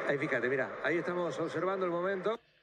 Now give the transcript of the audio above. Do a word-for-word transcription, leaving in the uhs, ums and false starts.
Ahí fíjate, mira, ahí estamos observando el momento.